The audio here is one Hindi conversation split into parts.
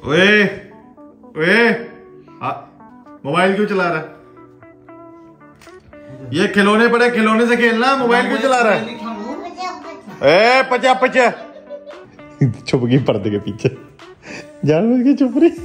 ओए ओए मोबाइल क्यों चला रहा है? ये खिलौने पड़े, खिलौने से खेलना, मोबाइल क्यों चला रहा है? ए पचा पचा छुप गई पर्दे के पीछे, जानवर के छुप रही।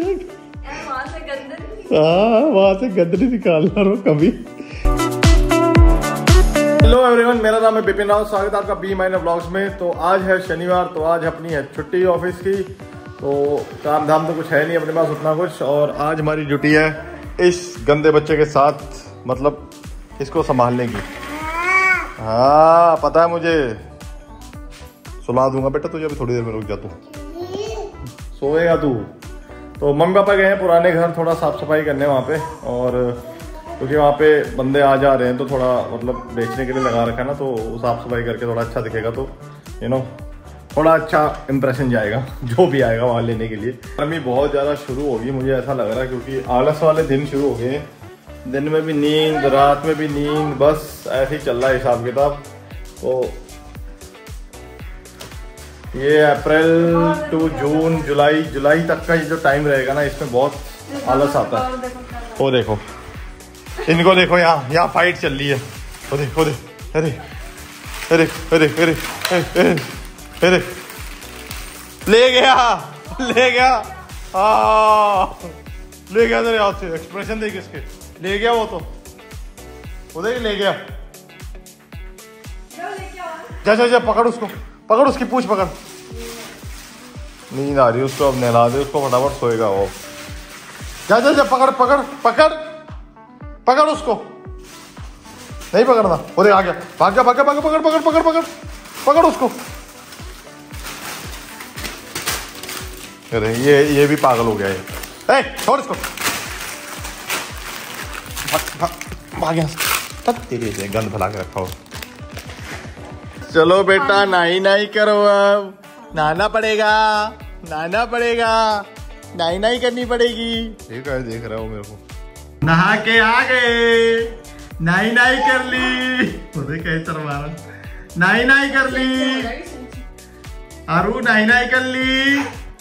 वहां से गंदगी निकालना रो कभी। हेलो एवरीवन, मेरा नाम है बिपिन राव, स्वागत है आपका बी माइनर व्लॉग्स में। तो आज है शनिवार, तो आज अपनी है छुट्टी ऑफिस की, तो काम धाम तो कुछ है नहीं अपने पास उतना कुछ। और आज हमारी ड्यूटी है इस गंदे बच्चे के साथ, मतलब इसको संभालने की। हाँ पता है मुझे, सुला दूंगा बेटा तुझे, अभी थोड़ी देर में रुक जा, तू सोएगा तू। तो मम्मी पापा गए हैं पुराने घर थोड़ा साफ सफाई करने वहाँ पे, और क्योंकि वहाँ पे बंदे आ जा रहे हैं तो थोड़ा मतलब बेचने के लिए लगा रखा है ना, तो साफ सफाई करके थोड़ा अच्छा दिखेगा, तो यू नो थोड़ा अच्छा इंप्रेशन जाएगा जो भी आएगा वहाँ लेने के लिए। गर्मी बहुत ज़्यादा शुरू होगी मुझे ऐसा लग रहा है, क्योंकि आलस वाले दिन शुरू हो गए, दिन में भी नींद, रात में भी नींद, बस ऐसे ही चल रहा है हिसाब किताब। तो ये अप्रैल टू जून जुलाई तक का ये जो टाइम रहेगा ना, इसमें बहुत आलस आता है। वो देखो इनको देखो, यहाँ फाइट चल रही है। वो देखो अरे अरे अरे अरे अरे अरे अरे ले गया तेरे हाथ से। एक्सप्रेशन देख इसके, ले गया वो तो, वो देख ले गया। जा पकड़ उसको, पकड़ उसकी पूंछ पकड़। नींद आ रही है उसको, अब नहला दे उसको, फटाफट सोएगा वो। जा पकड़ उसको, नहीं पकड़ना। वो देख आ गया, भाग जा, पकड़ उसको। अरे ये भी पागल हो गया ये। छोड़ इसको, भाग गया, तेरे से गंद फैला के रखा हो। चलो बेटा नाई करो, अब नहाना पड़ेगा, नाई करनी पड़ेगी। देख रहा हूँ मेरे को, नहा के आ गए, नाई कर ली। कैसे तरवारा, नाई कर ली आरू, नाई कर ली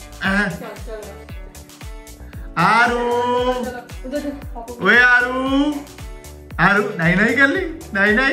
आरू, वे आरू नाई कर ली, नाई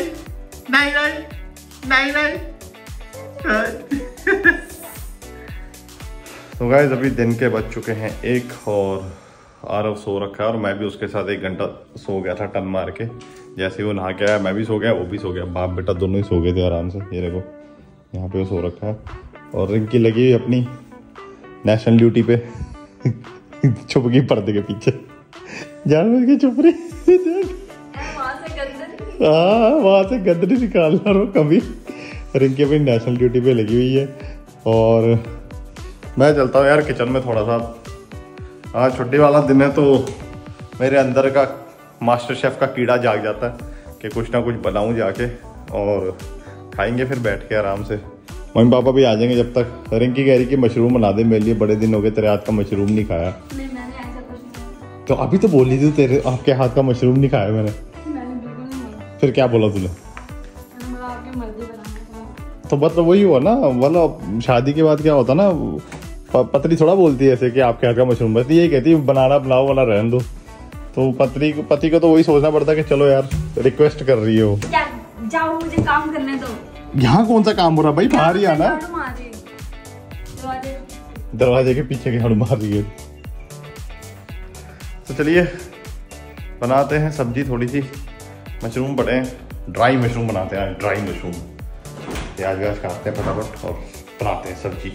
तो गाइस अभी दिन के बज चुके हैं 1 और आरव सो रखा है, और मैं भी उसके साथ 1 घंटा सो गया था टन मार के। जैसे वो नहा के आया मैं भी सो गया, वो भी सो गया, बाप बेटा दोनों ही सो गए थे आराम से। ये देखो यहाँ पे वो सो रखा है, और रिंकी लगी हुई अपनी नेशनल ड्यूटी पे छुप गई पर्दे के पीछे, जानवर के छुप रही। वहां से गंदगी निकालना रो कभी। रिंकी अपनी नेशनल ड्यूटी पे लगी हुई है, और मैं चलता हूँ यार किचन में थोड़ा सा। आज छुट्टी वाला दिन है, तो मेरे अंदर का मास्टर शेफ का कीड़ा जाग जाता है कि कुछ ना कुछ बनाऊं जाके, और खाएंगे फिर बैठ के आराम से। मम्मी पापा भी आ जाएंगे जब तक। रिंकी कह रही कि मशरूम बना दे मेरे लिए, बड़े दिन हो गए तेरे हाथ का मशरूम नहीं खाया। नहीं, मैंने ऐसा कुछ नहीं। तो अभी तो बोली थी तेरे आपके हाथ का मशरूम नहीं खाया मैंने बिल्कुल नहीं। फिर क्या बोला तूने? आपकी मर्जी बनाना। तो मतलब वही हुआ ना, मतलब शादी के बाद क्या होता ना, पत्नी थोड़ा बोलती है ऐसे कि आपके हाथ का मशरूम, बस यही कहती है बनाना बनाओ वाला रहने दो। तो पति को तो वही सोचना पड़ता है कि चलो यार रिक्वेस्ट कर रही हो, जाओ मुझे काम करने दो। यहाँ कौन सा काम हो रहा भाई, बाहर ही आना। दरवाजे के पीछे की झाड़ू मार रही है। तो चलिए बनाते हैं सब्जी, थोड़ी सी मशरूम पड़े हैं, ड्राई मशरूम बनाते हैं, ड्राई मशरूम। प्याज व्याज काटते हैं फटाफट और बनाते हैं सब्जी।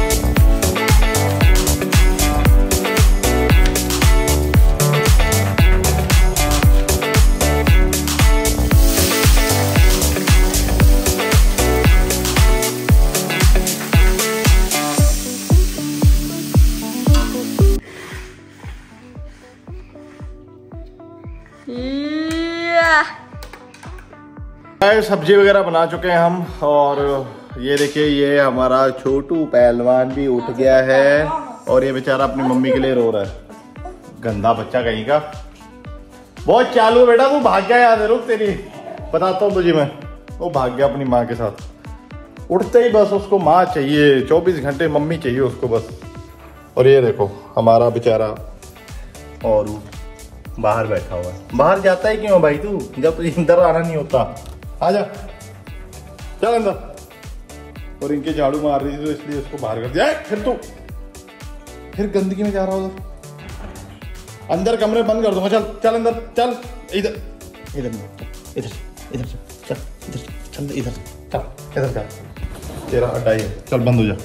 सब्जी वगैरह बना चुके हैं हम, और ये देखिए ये हमारा छोटू पहलवान भी उठ गया है, और ये बेचारा अपनी मम्मी के लिए रो रहा है। गंदा बच्चा कहीं का, बहुत चालू बेटा, तू भाग गया। याद है, रुक तेरी बताता हूँ तुझे मैं। वो भाग गया अपनी माँ के साथ, उठते ही बस उसको माँ चाहिए, 24 घंटे मम्मी चाहिए उसको बस। और ये देखो हमारा बेचारा और बाहर बैठा हुआ है। बाहर जाता है क्यों भाई तू, जब अंदर आना नहीं होता। आजा चल अंदर। और इनके झाड़ू मार रही थी तो इसलिए उसको बाहर कर दिया। फिर गंदगी में जा रहा होगा। अंदर कमरे बंद कर दूंगा। चल चल अंदर चल। इधर इधर इधर इधर चल इधर चल इधर चल इधर चल। तेरा अड्डा ही है, चल बंद हो जा।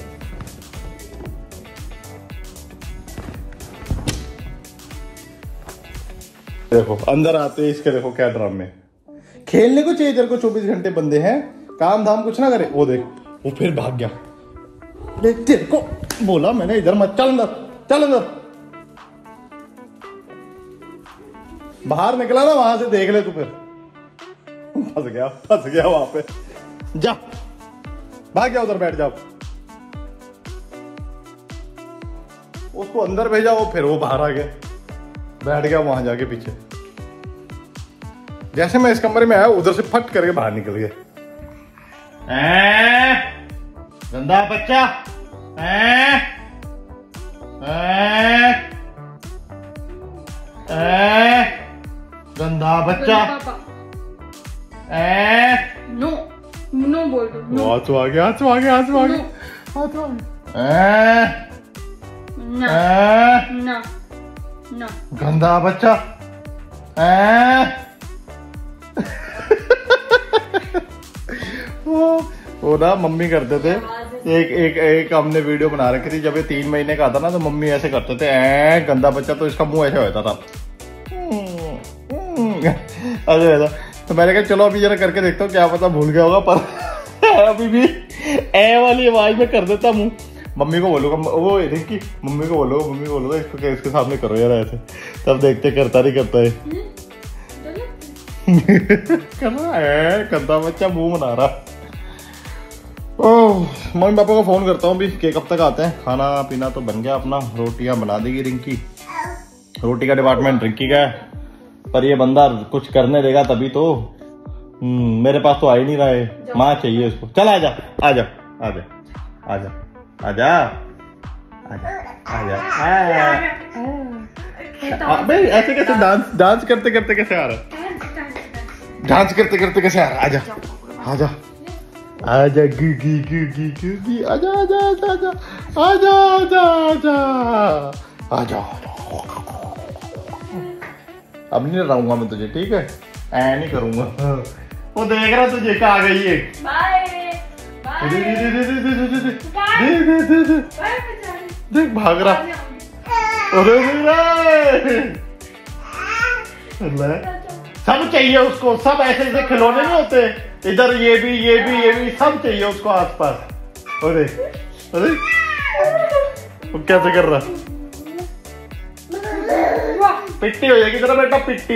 देखो अंदर आते इसके देखो क्या ड्रामे। खेलने को चाहिए तेरे को, 24 घंटे बंदे हैं, काम धाम कुछ ना करे। वो देख वो फिर भाग गया। देख तेरे को बोला मैंने इधर मत। चल अंदर चल अंदर। बाहर निकला ना वहां से देख ले तू। फिर फंस गया वहां पे। जा भाग जा उधर बैठ जाओ। उसको अंदर भेजा वो, फिर वो बाहर आ गया, बैठ गया वहां जाके पीछे। जैसे मैं इस कमरे में आया उधर से फट करके बाहर निकल गया। गंदा बच्चा। गंदा बच्चा। नो नो बोल दो। नो आंसू आ गया, आंसू आ गया, आंसू आ गया, आंसू आ गया। ना ना गंदा बच्चा। वो ना मम्मी करते थे। एक हमने वीडियो बना रखी थी, जब ये 3 महीने का था ना तो मम्मी ऐसे करते थे गंदा बच्चा, तो इसका मुंह ऐसे होता था। अरे तो मैंने कहा चलो अभी जरा करके देखता हूँ, क्या पता भूल गया होगा, पर अभी भी ए वाली आवाज में कर देता मुंह। मम्मी को बोलूंगा, वो देखी मम्मी को बोलूंगा इसको क्या इसके सामने करो यार ऐसे, तब देखते करता नहीं करता है। कर रहा है गंदा बच्चा, मुंह बना रहा। ओह मम्मी पापा को फोन करता हूँ अभी कि कब तक आते हैं। खाना पीना तो बन गया अपना, रोटियां बना देगी रिंकी। रोटी का डिपार्टमेंट रिंकी का है, पर ये बंदा कुछ करने देगा तभी तो। मेरे पास तो आ ही नहीं रहा है, माँ चाहिए इसको। चल आजा आजा आजा आजा आजा आजा आजा। भाई ऐसे कैसे डांस करते करते कैसे आ रहा है? डांस करते करते कैसे आ रहा है? आजा आजा आजा गी गी गी गी गी गी। आजा आजा आजा आजा आजा आजा आजा। अब नहीं रहूंगा मैं तुझे, ठीक है? ऐ नहीं करूंगा। वो देख रहा तुझे कहाँ गई है। देख भाग रहा। सब चाहिए उसको, सब ऐसे ऐसे खिलौने नहीं होते, इधर ये भी सब चाहिए उसको आसपास। अरे अरे वो कैसे कर रहा? पिट्टी हो जाएगी तेरा बेटा, पिट्टी।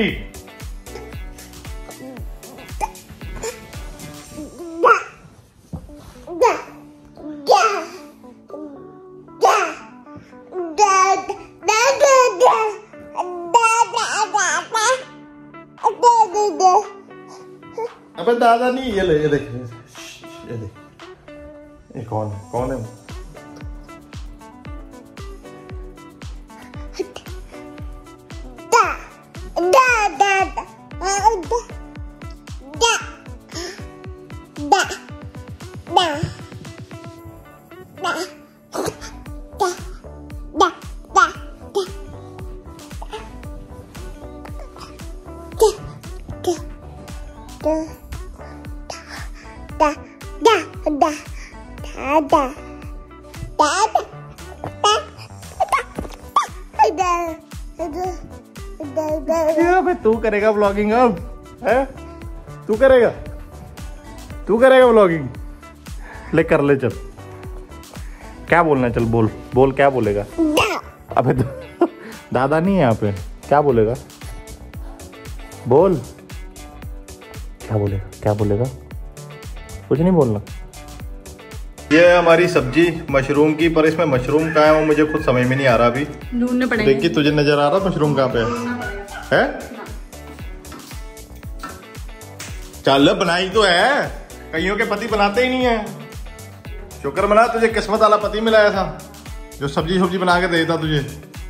अबे दादा नहीं, ये ले ये देख ये देख, ये कौन है? तू करेगा व्लॉगिंग अब? है तू करेगा व्लॉगिंग? ले कर ले, चल क्या बोलना है, चल बोल क्या बोलेगा? अबे दादा नहीं है यहाँ पे, क्या बोलेगा? बोल क्या बोलेगा? कुछ नहीं बोलना। ये है हमारी सब्जी मशरूम की, पर इसमें मशरूम कहाँ है वो मुझे खुद समझ में नहीं आ रहा अभी। ढूंढने पड़ेंगे। देखिए तुझे नजर आ रहा मशरूम कहाँ पे है? चल बनाई तो है, कईयों के पति बनाते ही नहीं है। शुक्र मना तुझे किस्मत वाला पति मिला था। जो सब्जी बना के देता तुझे।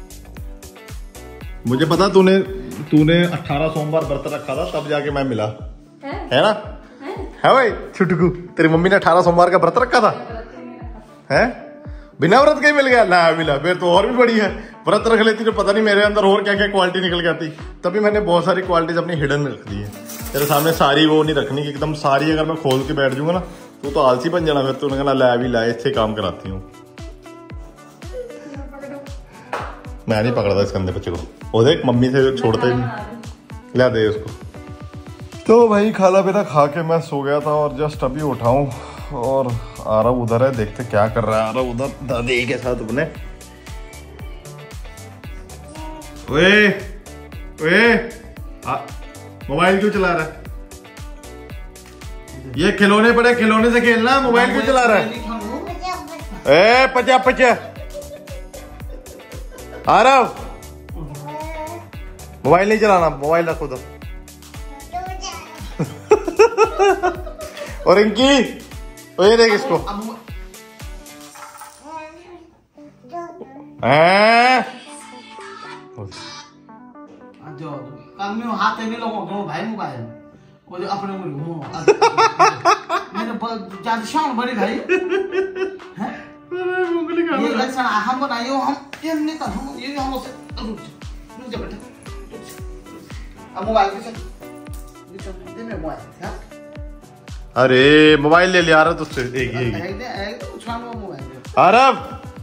मुझे पता तूने 18 सोमवार व्रत रखा था तब जाके मैं मिला है ना? है भाई छुटकू, तेरी मम्मी ने 18 सोमवार का व्रत रखा था है? बिना व्रत के ही मिल गया? ना मिला, फिर तो और भी बड़ी है। व्रत रख लेती तो पता नहीं मेरे अंदर और क्या क्या क्वालिटी निकल के आती। तभी मैंने बहुत सारी क्वालिटीज अपनी हिडन में रख दी है। तेरे सामने सारी वो नहीं रखनी कि एकदम सारी अगर मैं खोल के बैठ जाऊंगा ना तो आलसी बन जाना। फिर तो उन्होंने कहना ला भी लाए, इससे काम कराती हूँ। मैं नहीं पकड़ता इस गंदे बच्चे को। वो देख मम्मी से छोड़ते ही नहीं, ला दे उसको। तो भाई खाना पीना खा के मैं सो गया था और जस्ट अभी उठाऊं और आरव उधर है, देखते क्या कर रहा है आरव उधर दादी के साथ अपने। ओए ओए मोबाइल क्यों चला रहा है? ये खिलौने पड़े, खिलौने से खेलना, मोबाइल क्यों चला रहा है? ए पचा पचा आरव मोबाइल नहीं चलाना, मोबाइल रखो तो। और इनकी ये देख इसको हाथ नहीं लगाओ भाई मोबाइल वो जो अपने मैंने शान बड़ी भाई ये लक्षण हम बनाइयो हम ये नहीं कर हम ये हम रुक जा बेटा अब मोबाइल के दे मेरा मोबाइल। अरे मोबाइल ले लिया तुझसे एक ही आरव।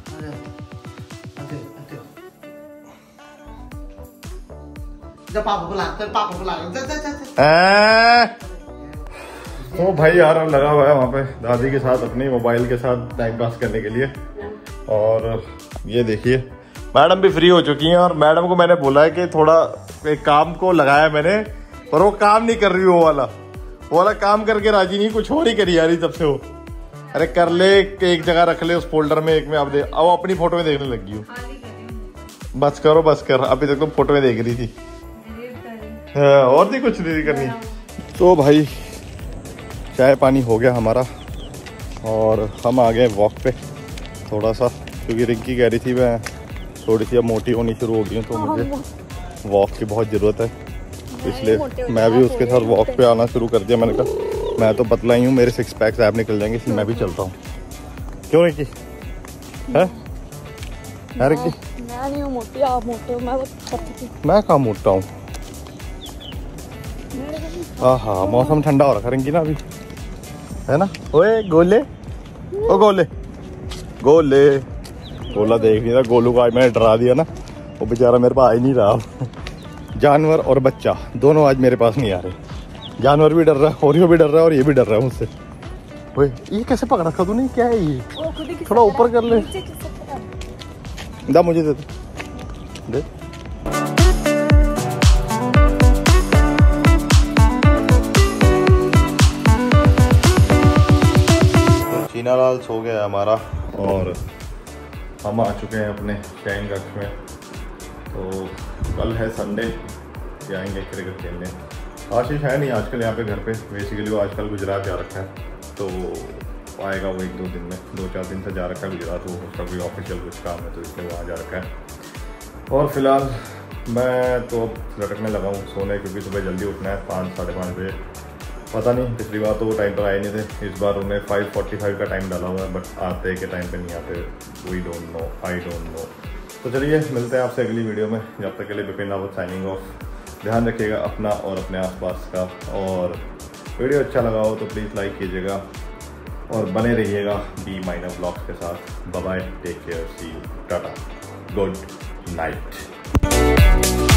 तो भाई आरव लगा हुआ है वहाँ पे दादी के साथ अपनी मोबाइल के साथ टाइम पास करने के लिए। और ये देखिए मैडम भी फ्री हो चुकी हैं और मैडम को मैंने बोला है कि थोड़ा एक काम को लगाया मैंने, पर वो काम नहीं कर रही। वो वाला काम करके राजी नहीं, कुछ और ही करी जा रही तब से वो। अरे कर ले, एक जगह रख ले उस फोल्डर में, एक में अब अपनी फोटो में देखने लगी हूँ। बस करो बस कर, अभी तक तो फोटो में देख रही थी। और नहीं कुछ नहीं करनी। तो भाई चाय पानी हो गया हमारा और हम आ गए वॉक पे थोड़ा सा, क्योंकि रिंकी कह रही थी मैं थोड़ी सी अब मोटी होनी शुरू हो गई हूँ तो मुझे वॉक की बहुत ज़रूरत है, इसलिए मैं भी उसके साथ वॉक पे आना शुरू कर दिया। मैंने कहा मैं तो पतला ही हूँ, मेरे 6 पैक्स ऐप निकल जाएंगे, इसलिए मैं भी चलता हूँ। क्यों रिंकी है रिंकी? मैं नहीं हूँ मोटी, आप मोटे हो। मैं कहाँ मोटा हूँ? हाँ मौसम ठंडा हो रखा रिंकी ना अभी, है ना? ओए गोले, ओ गोले गोले गोला देख नहीं था। गोलू को आज मैंने डरा दिया ना, वो बेचारा मेरे पास आ ही नहीं रहा। जानवर और बच्चा दोनों आज मेरे पास नहीं आ रहे। जानवर भी डर रहा है और ये भी डर रहा है और ये भी डर रहा है मुझसे। ओए ये कैसे पकड़ा था तूने? क्या है ये? थोड़ा ऊपर कर ले, दा मुझे दे दे। चीना लाल सो गया हमारा और हम आ चुके हैं अपने शाइन कक्ष में। तो कल है संडे, जाएंगे क्रिकेट खेलने। आशीष है नहीं आजकल यहाँ पे घर पे, बेसिकली वो आजकल गुजरात जा रखा है, तो आएगा वो 1-2 दिन में। 2-4 दिन से जा रखा है गुजरात, वो उसका भी ऑफिशियल कुछ काम है तो इसलिए वहाँ जा रखा है। और फिलहाल मैं तो लटकने लगा हूँ सोने, क्योंकि सुबह जल्दी उठना है 5-5:30 बजे। पता नहीं पिछली बार तो वो टाइम पर आए नहीं थे, इस बार उन्हें 5:45 का टाइम डाला हुआ है, बट आते के टाइम पे नहीं आते। We don't know, I don't know. तो चलिए मिलते हैं आपसे अगली वीडियो में, जब तक के लिए विपिन रावत साइनिंग ऑफ। ध्यान रखिएगा अपना और अपने आसपास का, और वीडियो अच्छा लगा हो तो प्लीज़ लाइक कीजिएगा और बने रहिएगा B- व्लॉग्स के साथ। Bye bye, take care, see you, tata, good night.